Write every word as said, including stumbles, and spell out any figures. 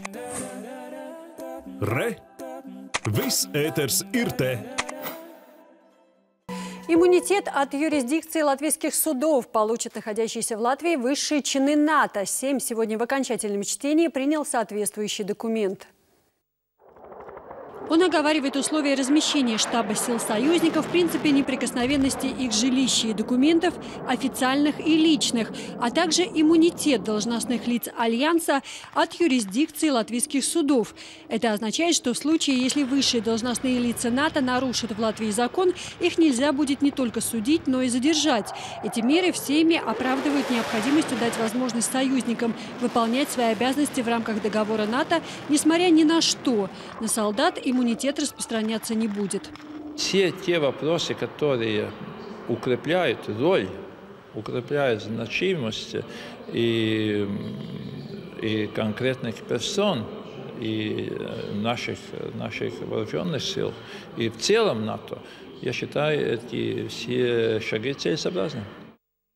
Re! Viss ēters ir te! Иммунитет от юрисдикции латвийских судов получат находящиеся в Латвии высшие чины НАТО. Сейм сегодня в окончательном чтении принял соответствующий документ. Он оговаривает условия размещения штаба сил союзников, в принципе неприкосновенности их жилища и документов, официальных и личных, а также иммунитет должностных лиц Альянса от юрисдикции латвийских судов. Это означает, что в случае, если высшие должностные лица НАТО нарушат в Латвии закон, их нельзя будет не только судить, но и задержать. Эти меры в Сейме оправдывают необходимостью дать возможность союзникам выполнять свои обязанности в рамках договора НАТО, несмотря ни на что. На солдат иммунитет распространяться не будет. Все те вопросы, которые укрепляют роль, укрепляют значимость и, и конкретных персон, и наших, наших вооруженных сил, и в целом НАТО, я считаю, эти все шаги целесообразны.